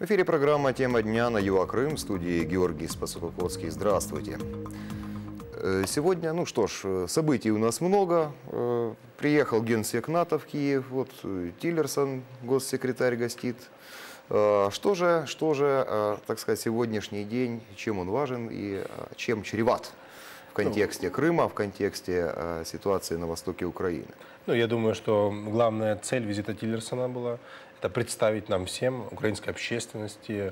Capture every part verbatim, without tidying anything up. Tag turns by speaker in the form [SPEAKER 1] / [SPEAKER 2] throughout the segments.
[SPEAKER 1] эфире программа «Тема дня» на ЮА Крым, в студии Георгий Спасококотский. Здравствуйте. Сегодня, ну что ж, событий у нас много. Приехал генсек НАТО в Киев, вот Тиллерсон, госсекретарь, гостит. Что же, что же, так сказать, сегодняшний день, чем он важен и чем чреват в контексте Крыма, в контексте ситуации на востоке Украины?
[SPEAKER 2] Ну, я думаю, что главная цель визита Тиллерсона была это представить нам всем, украинской общественности,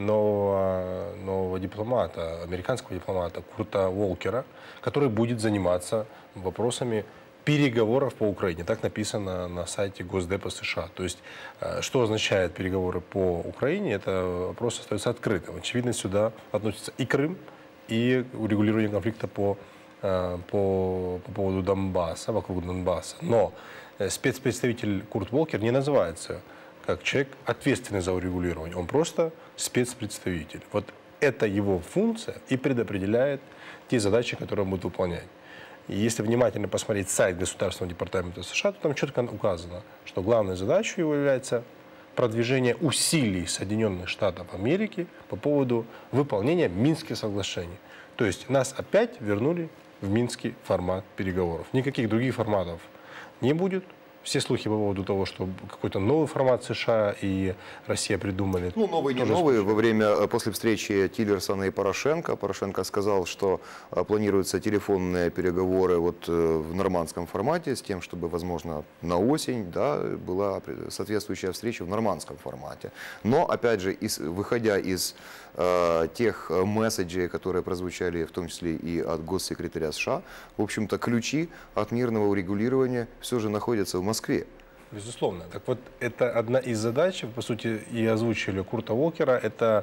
[SPEAKER 2] нового, нового дипломата, американского дипломата Курта Волкера, который будет заниматься вопросами переговоров по Украине. Так написано на сайте Госдепа США. То есть, что означает переговоры по Украине, это вопрос остается открытым. Очевидно, сюда относится и Крым, и урегулирование конфликта по, по, по поводу Донбасса, вокруг Донбасса. Но спецпредставитель Курт Волкер не называется как человек, ответственный за урегулирование. Он просто спецпредставитель. Вот это его функция и предопределяет те задачи, которые он будет выполнять. И если внимательно посмотреть сайт Государственного департамента США, то там четко указано, что главной задачей его является продвижение усилий Соединенных Штатов Америки по поводу выполнения Минских соглашений. То есть нас опять вернули в Минский формат переговоров. Никаких других форматов не будет. Все слухи по поводу того, что какой-то новый формат США и Россия придумали.
[SPEAKER 1] Ну, новый, не новый. Во время, после встречи Тиллерсона и Порошенко, Порошенко сказал, что планируются телефонные переговоры вот в нормандском формате, с тем, чтобы, возможно, на осень, да, была соответствующая встреча в нормандском формате. Но, опять же, из, выходя из э, тех месседжей, которые прозвучали, в том числе и от госсекретаря США, в общем-то, ключи от мирного урегулирования все же находятся в Москве. Москве.
[SPEAKER 2] Безусловно. Так вот, это одна из задач, по сути, и озвучили Курта Волкера, это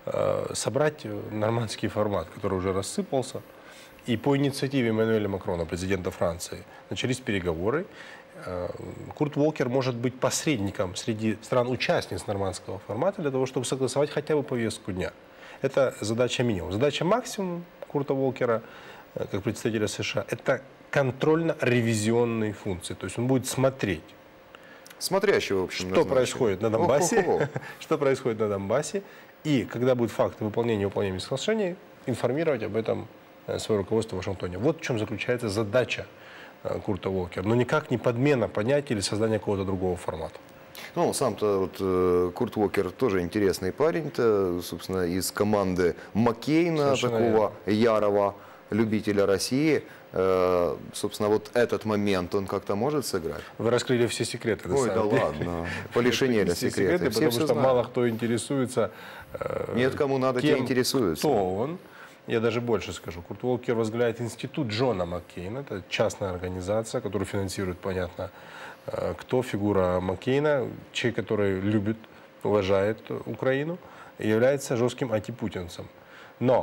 [SPEAKER 2] э, собрать нормандский формат, который уже рассыпался. И по инициативе Эммануэля Макрона, президента Франции, начались переговоры. Э, Курт Волкер может быть посредником среди стран-участниц нормандского формата для того, чтобы согласовать хотя бы повестку дня. Это задача минимум. Задача максимум Курта Волкера, э, как представителя США, это контрольно-ревизионные функции. То есть он будет смотреть,
[SPEAKER 1] Смотрящего, в общем,
[SPEAKER 2] что происходит на Донбассе,
[SPEAKER 1] О-хо-хо.
[SPEAKER 2] что происходит на Донбассе, и когда будут факты выполнения и выполнения соглашений, информировать об этом свое руководство в Вашингтоне. Вот в чем заключается задача Курта Волкера. Но никак не подмена понятия или создание какого-то другого формата.
[SPEAKER 1] Ну, сам-то вот, э, Курт Волкер тоже интересный парень-то, собственно, из команды Маккейна,
[SPEAKER 2] Совершенно
[SPEAKER 1] такого
[SPEAKER 2] верно.
[SPEAKER 1] ярого любителя России. Э, собственно, вот этот момент он как-то может сыграть?
[SPEAKER 2] Вы раскрыли все секреты.
[SPEAKER 1] Ой, да ладно, полишинели
[SPEAKER 2] Все
[SPEAKER 1] секреты.
[SPEAKER 2] секреты,
[SPEAKER 1] Все
[SPEAKER 2] потому
[SPEAKER 1] все
[SPEAKER 2] что
[SPEAKER 1] знают.
[SPEAKER 2] мало кто интересуется. э,
[SPEAKER 1] Нет, кому надо, те
[SPEAKER 2] кем,
[SPEAKER 1] интересуются.
[SPEAKER 2] Кто он? Я даже больше скажу. Курт Волкер возглавляет институт Джона Маккейна. Это частная организация, которую финансирует, понятно, э, кто. Фигура Маккейна, человек, который любит, уважает Украину и является жестким антипутинцем. Но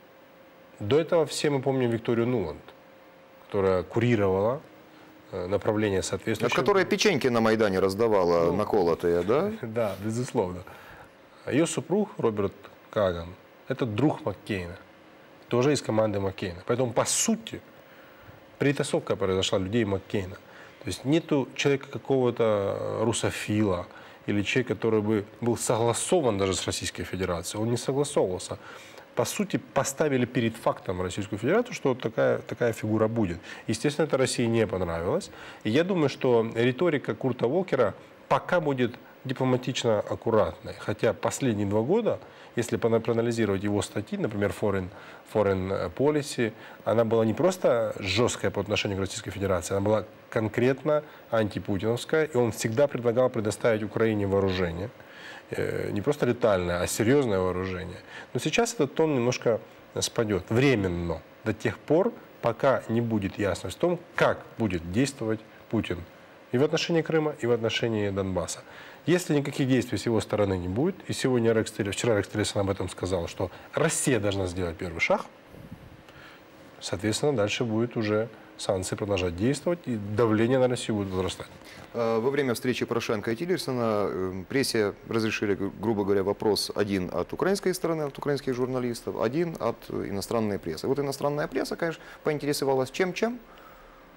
[SPEAKER 2] до этого все мы помним Викторию Нуланд, которая курировала направление соответствующего.
[SPEAKER 1] От которой печеньки на Майдане раздавала, ну, наколотые, да?
[SPEAKER 2] Да, безусловно. Ее супруг Роберт Каган – это друг Маккейна, тоже из команды Маккейна. Поэтому, по сути, перетасовка произошла людей Маккейна. То есть нету человека какого-то русофила или человека, который бы был согласован даже с Российской Федерацией. Он не согласовывался. По сути, поставили перед фактом Российскую Федерацию, что такая, такая фигура будет. Естественно, это России не понравилось. И я думаю, что риторика Курта Волкера пока будет дипломатично аккуратной. Хотя последние два года, если проанализировать его статьи, например, Foreign, Foreign Policy, она была не просто жесткая по отношению к Российской Федерации, она была конкретно антипутиновская, и он всегда предлагал предоставить Украине вооружение. Не просто летальное, а серьезное вооружение. Но сейчас этот тон немножко спадет. Временно. До тех пор, пока не будет ясность в том, как будет действовать Путин и в отношении Крыма, и в отношении Донбасса. Если никаких действий с его стороны не будет, и сегодня Рекс Тиллерсон, вчера Рекс Тиллерсон об этом сказал, что Россия должна сделать первый шаг, соответственно, дальше будет уже санкции продолжать действовать, и давление на Россию будет возрастать.
[SPEAKER 1] Во время встречи Порошенко и Тиллерсона прессе разрешили, грубо говоря, вопрос один от украинской стороны, от украинских журналистов, один от иностранной прессы. Вот иностранная пресса, конечно, поинтересовалась чем-чем?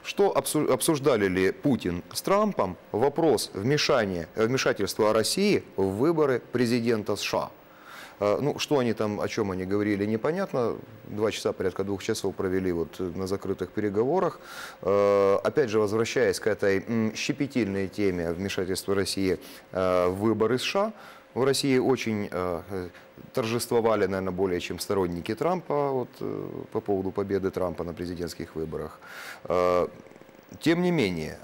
[SPEAKER 1] что обсуждали ли Путин с Трампом вопрос вмешания, вмешательства России в выборы президента США. Ну, что они там, о чем они говорили, непонятно. Два часа, порядка двух часов провели вот на закрытых переговорах. Опять же, возвращаясь к этой щепетильной теме вмешательства России в выборы США, в России очень торжествовали, наверное, более чем сторонники Трампа вот, по поводу победы Трампа на президентских выборах. Тем не менее,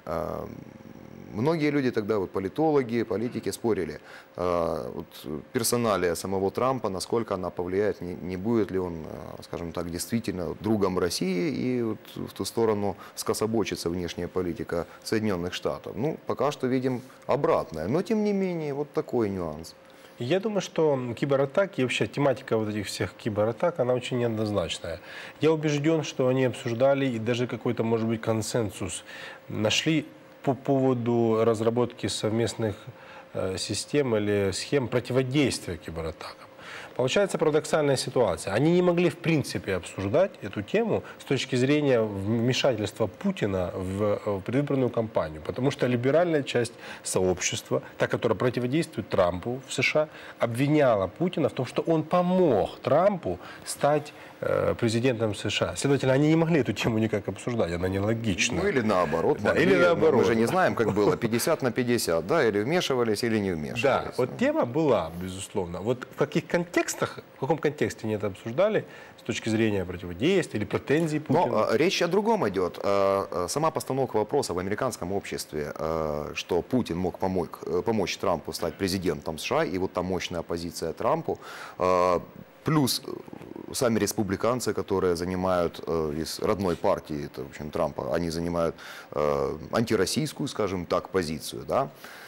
[SPEAKER 1] многие люди тогда, вот, политологи, политики спорили, вот, персоналия самого Трампа, насколько она повлияет, не, не будет ли он, скажем так, действительно другом России, и вот в ту сторону скособочится внешняя политика Соединенных Штатов. Ну, пока что видим обратное, но тем не менее, вот такой нюанс.
[SPEAKER 2] Я думаю, что кибератаки и вообще тематика вот этих всех кибератак, она очень неоднозначная. Я убежден, что они обсуждали и даже какой-то, может быть, консенсус нашли по поводу разработки совместных э, систем или схем противодействия кибератакам. Получается парадоксальная ситуация. Они не могли в принципе обсуждать эту тему с точки зрения вмешательства Путина в, в предвыборную кампанию, потому что либеральная часть сообщества, та, которая противодействует Трампу в США, обвиняла Путина в том, что он помог Трампу стать э, президентом США. Следовательно, они не могли эту тему никак обсуждать, она нелогична.
[SPEAKER 1] Ну или наоборот.
[SPEAKER 2] Да,
[SPEAKER 1] могли,
[SPEAKER 2] или наоборот.
[SPEAKER 1] Мы же не знаем, как было, пятьдесят на пятьдесят, да, или вмешивались, или не вмешивались.
[SPEAKER 2] Да, вот тема была, безусловно. Вот в каких контекстах, в каком контексте они это обсуждали, с точки зрения противодействия или претензий Путина?
[SPEAKER 1] Но а, речь о другом идет. А, сама постановка вопроса в американском обществе, а, что Путин мог помочь, помочь Трампу стать президентом США, и вот там мощная оппозиция Трампу, а, плюс сами республиканцы, которые занимают э, из родной партии, это, в общем, Трампа, они занимают э, антироссийскую, скажем так, позицию, да.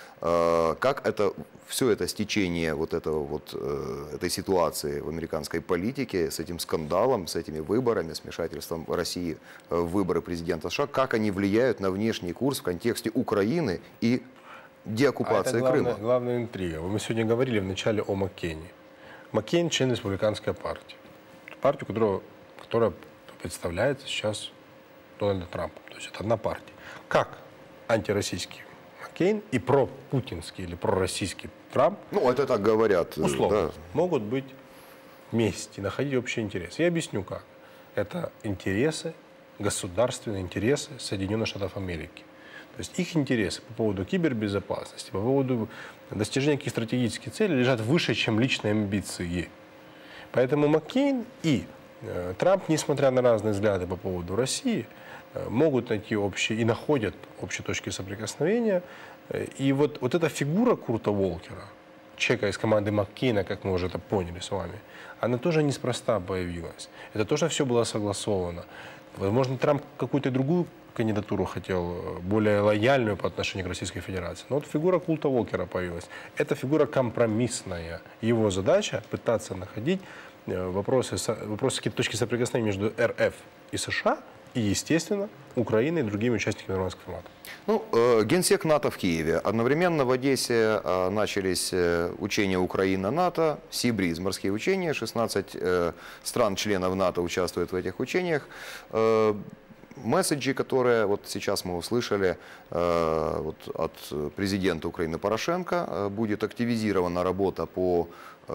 [SPEAKER 1] Э, как это, все это стечение вот этого вот, э, этой ситуации в американской политике, с этим скандалом, с этими выборами, с вмешательством России в выборы президента США, как они влияют на внешний курс в контексте Украины и деоккупации
[SPEAKER 2] а это главная,
[SPEAKER 1] Крыма?
[SPEAKER 2] главная интрига. Мы сегодня говорили вначале о Маккейне. Маккейн – член республиканской партии. Партию, которая, которая представляет сейчас Дональда Трампа. То есть это одна партия. Как антироссийский Маккейн и пропутинский или пророссийский Трамп,
[SPEAKER 1] Ну, это так говорят.
[SPEAKER 2] условно,
[SPEAKER 1] Да.
[SPEAKER 2] могут быть вместе, находить общий интерес. Я объясню как. Это интересы, государственные интересы Соединенных Штатов Америки. То есть их интересы по поводу кибербезопасности, по поводу достижения каких стратегических целей лежат выше, чем личные амбиции. Поэтому Маккейн и э, Трамп, несмотря на разные взгляды по поводу России, э, могут найти общие и находят общие точки соприкосновения. И вот, вот эта фигура Курта Волкера, человека из команды Маккейна, как мы уже это поняли с вами, она тоже неспроста появилась. Это тоже все было согласовано. Возможно, Трамп какую-то другую кандидатуру хотел, более лояльную по отношению к Российской Федерации. Но вот фигура Курта Волкера появилась. Это фигура компромиссная. Его задача пытаться находить вопросы, вопросы какие-то точки соприкосновения между эр эф и США, и, естественно, Украиной и другими участниками нормандского формата.
[SPEAKER 1] Ну, э, Генсек НАТО в Киеве. Одновременно в Одессе э, начались э, учения Украина-НАТО, Сибриз, морские учения. шестнадцать э, стран-членов НАТО участвуют в этих учениях. Э, Месседжи, которые вот сейчас мы услышали э, вот от президента Украины Порошенко, э, будет активизирована работа по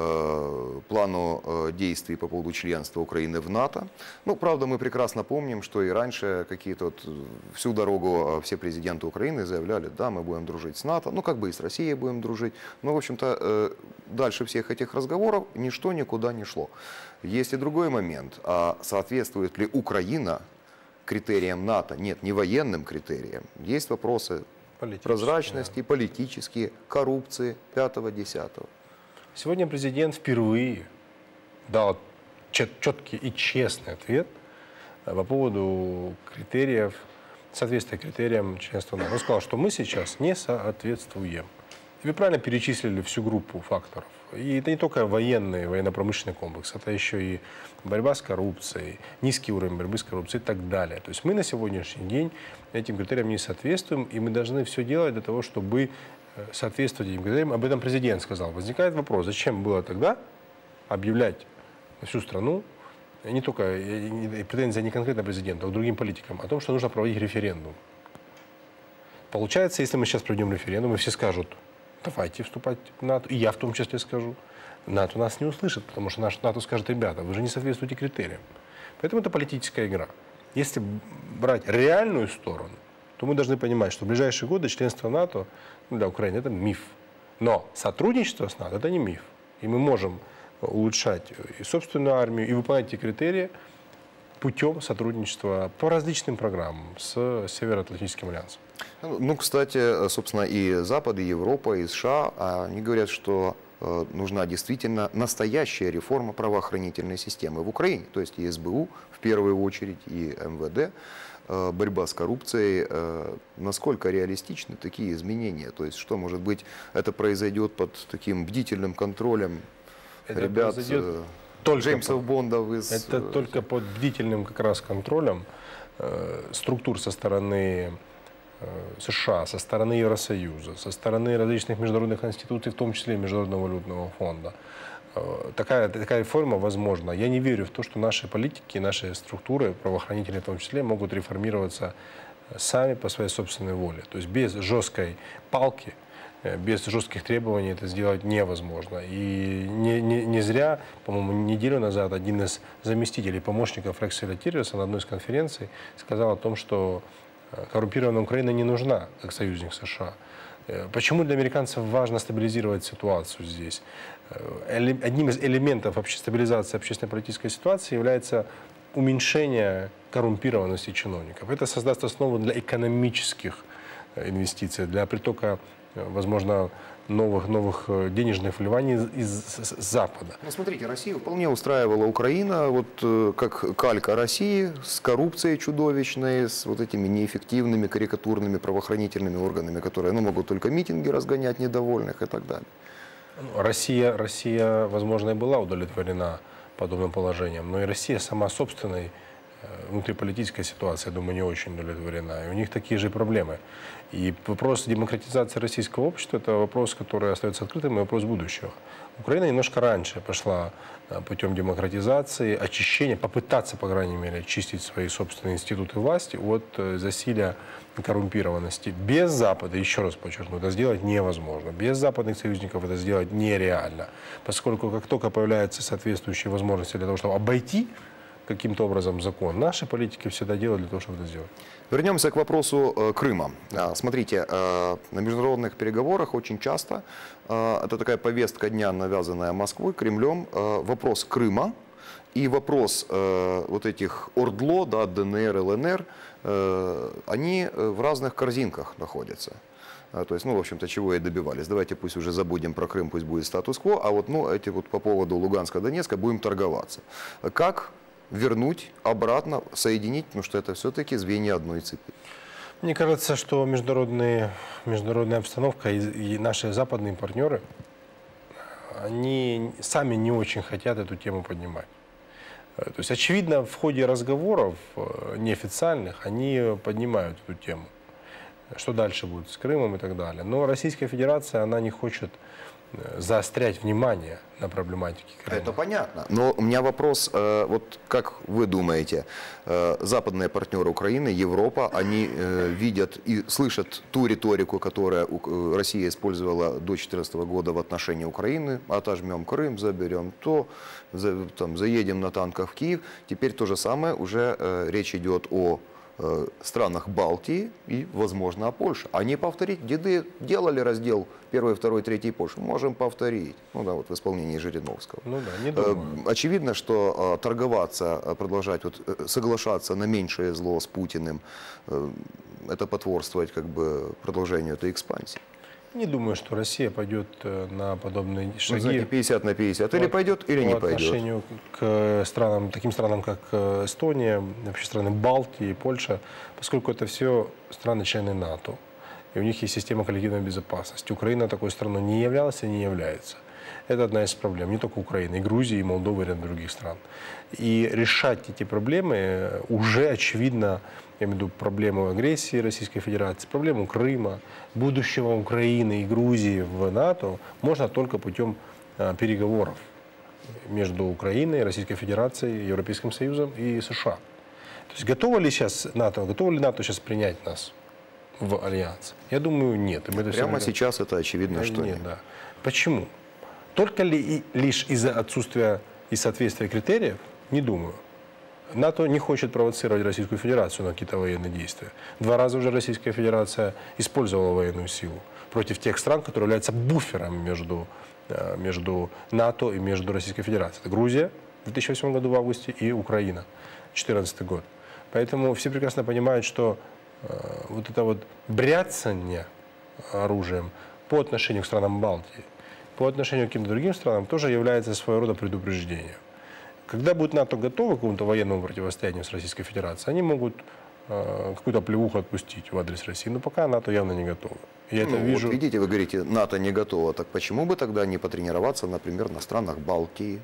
[SPEAKER 1] э, плану э, действий по поводу членства Украины в НАТО. Ну, правда, мы прекрасно помним, что и раньше какие-то вот, всю дорогу все президенты Украины заявляли, да, мы будем дружить с НАТО, ну, как бы и с Россией будем дружить. Но, в общем-то, э, дальше всех этих разговоров ничто никуда не шло. Есть и другой момент. А соответствует ли Украина критериям НАТО? Нет, не военным критериям. Есть вопросы прозрачности, да, политические, коррупции, пятого-десятого.
[SPEAKER 2] Сегодня президент впервые дал четкий и честный ответ по поводу критериев, соответствия критериям членства НАТО. Он сказал, что мы сейчас не соответствуем. И вы правильно перечислили всю группу факторов. И это не только военный, военно-промышленный комплекс, это еще и борьба с коррупцией, низкий уровень борьбы с коррупцией и так далее. То есть мы на сегодняшний день этим критериям не соответствуем, и мы должны все делать для того, чтобы соответствовать этим критериям. Об этом президент сказал. Возникает вопрос, зачем было тогда объявлять на всю страну не только претензия не конкретно президенту, а к другим политикам, о том, что нужно проводить референдум. Получается, если мы сейчас проведем референдум, и все скажут, давайте вступать в НАТО, и я в том числе скажу, НАТО нас не услышит, потому что наш НАТО скажет, ребята, вы же не соответствуете критериям. Поэтому это политическая игра. Если брать реальную сторону, то мы должны понимать, что в ближайшие годы членство НАТО для Украины – это миф. Но сотрудничество с НАТО – это не миф. И мы можем улучшать и собственную армию, и выполнять эти критерии путем сотрудничества по различным программам с Североатлантическим альянсом.
[SPEAKER 1] Ну, кстати, собственно, и Запад, и Европа, и США, они говорят, что нужна действительно настоящая реформа правоохранительной системы в Украине. То есть и СБУ в первую очередь, и эм вэ дэ, борьба с коррупцией. Насколько реалистичны такие изменения? То есть что, может быть, это произойдет под таким бдительным контролем
[SPEAKER 2] это
[SPEAKER 1] ребят,
[SPEAKER 2] только
[SPEAKER 1] Джеймсов Бондов из...
[SPEAKER 2] Это только под бдительным как раз контролем э, структур со стороны э, США, со стороны Евросоюза, со стороны различных международных институций, в том числе и Международного валютного фонда. Э, такая, такая реформа возможна. Я не верю в то, что наши политики, наши структуры, правоохранительные в том числе, могут реформироваться сами по своей собственной воле. То есть без жесткой палки, без жестких требований это сделать невозможно. И не, не, не зря, по-моему, неделю назад один из заместителей, помощников Рекса Тиллерсона на одной из конференций сказал о том, что коррумпированная Украина не нужна как союзник США. Почему для американцев важно стабилизировать ситуацию здесь? Одним из элементов стабилизации общественно-политической ситуации является уменьшение коррумпированности чиновников. Это создаст основу для экономических инвестиций, для притока, возможно, новых, новых денежных вливаний из, из, из Запада.
[SPEAKER 1] Ну, смотрите, Россию вполне устраивала Украина, вот как калька России, с коррупцией чудовищной, с вот этими неэффективными, карикатурными правоохранительными органами, которые ну, могут только митинги разгонять недовольных и так далее.
[SPEAKER 2] Россия, Россия, возможно, и была удовлетворена подобным положением, но и Россия сама собственной внутриполитическая ситуация, я думаю, не очень удовлетворена. И у них такие же проблемы. И вопрос демократизации российского общества – это вопрос, который остается открытым, и вопрос будущего. Украина немножко раньше пошла путем демократизации, очищения, попытаться, по крайней мере, очистить свои собственные институты власти от засилия коррумпированности. Без Запада, еще раз подчеркну, это сделать невозможно. Без западных союзников это сделать нереально. Поскольку как только появляются соответствующие возможности для того, чтобы обойти каким-то образом закон, наши политики всегда делают для того, чтобы это сделать.
[SPEAKER 1] Вернемся к вопросу э, Крыма. А, смотрите, э, на международных переговорах очень часто, э, это такая повестка дня, навязанная Москвой, Кремлем, э, вопрос Крыма и вопрос э, вот этих ОРДЛО, да, ДНР, ЛНР, э, они в разных корзинках находятся. То есть, ну, в общем-то, чего и добивались. Давайте пусть уже забудем про Крым, пусть будет статус-кво, а вот, ну, эти вот по поводу Луганска, Донецка будем торговаться. Как вернуть обратно, соединить, потому что это все-таки звенья одной цепи?
[SPEAKER 2] Мне кажется, что международные, международная обстановка и, и наши западные партнеры, они сами не очень хотят эту тему поднимать. То есть, очевидно, в ходе разговоров неофициальных они поднимают эту тему. Что дальше будет с Крымом и так далее. Но Российская Федерация, она не хочет заострять внимание на проблематике Крыма.
[SPEAKER 1] Это понятно. Но у меня вопрос, вот как вы думаете, западные партнеры Украины, Европа, они видят и слышат ту риторику, которую Россия использовала до две тысячи четырнадцатого года в отношении Украины, отожмем Крым, заберем то, там, заедем на танках в Киев. Теперь то же самое, уже речь идет о странах Балтии и, возможно, о Польше. А не повторить. Деды делали раздел первый, второй, третий Польши. Можем повторить. Ну да, вот в исполнении Жириновского.
[SPEAKER 2] Ну да, не думаю.
[SPEAKER 1] Очевидно, что торговаться, продолжать, вот, соглашаться на меньшее зло с Путиным, это потворствовать как бы продолжению этой экспансии.
[SPEAKER 2] Не думаю, что Россия пойдет на подобные шаги.
[SPEAKER 1] Ну, знаете, пятьдесят на пятьдесят. Или пойдет, или не пойдет. По отношению
[SPEAKER 2] к странам, таким странам, как Эстония, вообще страны Балтии, Польша, поскольку это все страны-члены НАТО. И у них есть система коллективной безопасности. Украина такой страной не являлась и не является. Это одна из проблем. Не только Украины, и Грузии, и Молдовы, и ряд других стран. И решать эти проблемы уже очевидно, я имею в виду проблему агрессии Российской Федерации, проблему Крыма, будущего Украины и Грузии в НАТО, можно только путем а, переговоров. между Украиной, Российской Федерацией, Европейским Союзом и США. То есть готово ли сейчас НАТО, готово ли НАТО сейчас принять нас в альянс? Я думаю, нет. И мы это
[SPEAKER 1] Прямо
[SPEAKER 2] все...
[SPEAKER 1] сейчас это очевидно, что нет.
[SPEAKER 2] нет. Да. Почему? Только ли и, лишь из-за отсутствия и соответствия критериев? Не думаю. НАТО не хочет провоцировать Российскую Федерацию на какие-то военные действия. Два раза уже Российская Федерация использовала военную силу против тех стран, которые являются буфером между, между НАТО и между Российской Федерацией. Это Грузия в две тысячи восьмом году в августе и Украина две тысячи четырнадцатый год. Поэтому все прекрасно понимают, что э, вот это вот бряцание оружием по отношению к странам Балтии, по отношению к каким-то другим странам тоже является своего рода предупреждением. Когда будет НАТО готово к какому-то военному противостоянию с Российской Федерацией, они могут э, какую-то плевуху отпустить в адрес России. Но пока НАТО явно не готово. Я это
[SPEAKER 1] ну,
[SPEAKER 2] вижу.
[SPEAKER 1] Вот видите, вы говорите, НАТО не готово. Так почему бы тогда не потренироваться, например, на странах Балтии?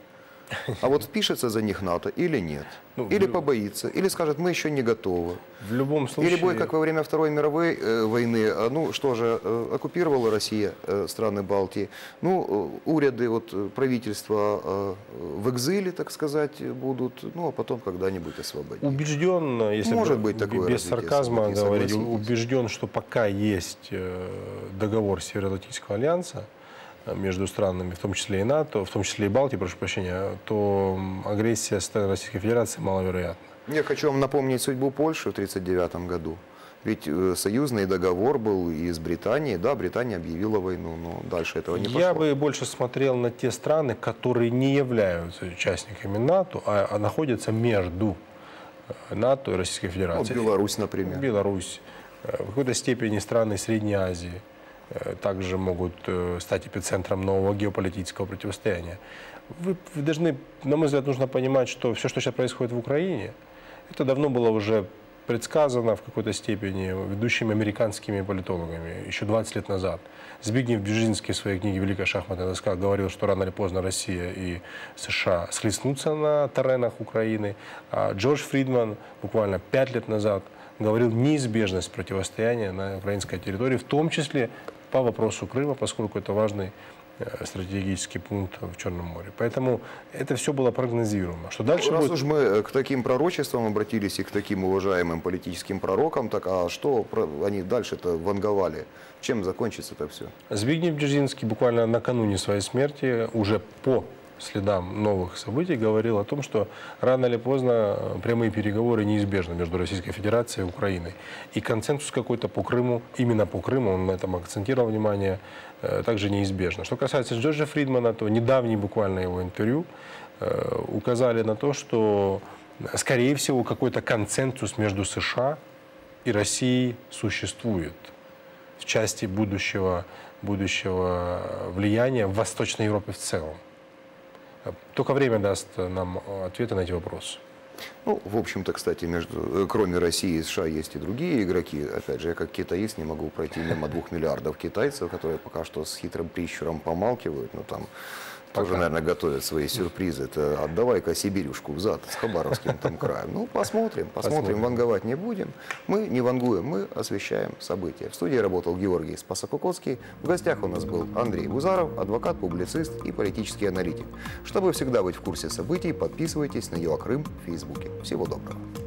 [SPEAKER 1] А вот впишется за них НАТО или нет?
[SPEAKER 2] Ну,
[SPEAKER 1] или
[SPEAKER 2] в...
[SPEAKER 1] побоится, или скажет, мы еще не готовы.
[SPEAKER 2] В любом случае...
[SPEAKER 1] Или будет, как во время Второй мировой э, войны, э, ну что же, э, оккупировала Россия э, страны Балтии, ну, э, уряды, вот, правительства э, в экзиле, так сказать, будут, ну, а потом когда-нибудь освободить.
[SPEAKER 2] Убежден, если
[SPEAKER 1] Может быть такое
[SPEAKER 2] без сарказма
[SPEAKER 1] событий,
[SPEAKER 2] говорить,
[SPEAKER 1] согласитесь.
[SPEAKER 2] убежден, что пока есть э, договор Североатлантического альянса между странами, в том числе и НАТО, в том числе и Балтии, прошу прощения, то агрессия со стороны Российской Федерации маловероятна.
[SPEAKER 1] Я хочу вам напомнить судьбу Польши в тысяча девятьсот тридцать девятом году. Ведь э, союзный договор был и с Британией. Да, Британия объявила войну, но дальше этого не пошло.
[SPEAKER 2] Я бы больше смотрел на те страны, которые не являются участниками НАТО, а, а находятся между НАТО и Российской Федерацией.
[SPEAKER 1] Вот Беларусь, например.
[SPEAKER 2] Беларусь, в какой-то степени страны Средней Азии также могут стать эпицентром нового геополитического противостояния. Вы, вы должны, на мой взгляд, нужно понимать, что все, что сейчас происходит в Украине, это давно было уже предсказано в какой-то степени ведущими американскими политологами еще двадцать лет назад. Збигнев Бжезинский в своей книге «Великая шахматная доска» говорил, что рано или поздно Россия и США схлестнутся на теренах Украины. А Джордж Фридман буквально пять лет назад говорил неизбежность противостояния на украинской территории, в том числе по вопросу Крыма, поскольку это важный стратегический пункт в Черном море. Поэтому это все было прогнозируемо. Что дальше
[SPEAKER 1] Раз
[SPEAKER 2] будет...
[SPEAKER 1] уж мы к таким пророчествам обратились и к таким уважаемым политическим пророкам, так а что они дальше-то ванговали? Чем закончится это все?
[SPEAKER 2] Збигнев Бжезинский буквально накануне своей смерти, уже по следам новых событий, говорил о том, что рано или поздно прямые переговоры неизбежны между Российской Федерацией и Украиной. И консенсус какой-то по Крыму, именно по Крыму, он на этом акцентировал внимание, также неизбежно. Что касается Джорджа Фридмана, то недавние буквально его интервью указали на то, что, скорее всего, какой-то консенсус между США и Россией существует в части будущего, будущего влияния в Восточной Европе в целом. Только время даст нам ответы на эти вопросы.
[SPEAKER 1] Ну, в общем-то, кстати, между, кроме России и США есть и другие игроки. Опять же, я как китаист не могу пройти мимо двух миллиардов китайцев, которые пока что с хитрым прищуром помалкивают, но там пока тоже, наверное, готовят свои сюрпризы. Это отдавай-ка Сибирюшку взад с Хабаровским там краем. Ну, посмотрим, посмотрим, посмотрим, ванговать не будем. Мы не вангуем, мы освещаем события. В студии работал Георгий Спасокукоцкий. В гостях у нас был Андрей Гузаров, адвокат, публицист и политический аналитик. Чтобы всегда быть в курсе событий, подписывайтесь на ЮАКрым в Фейсбуке. Всего доброго.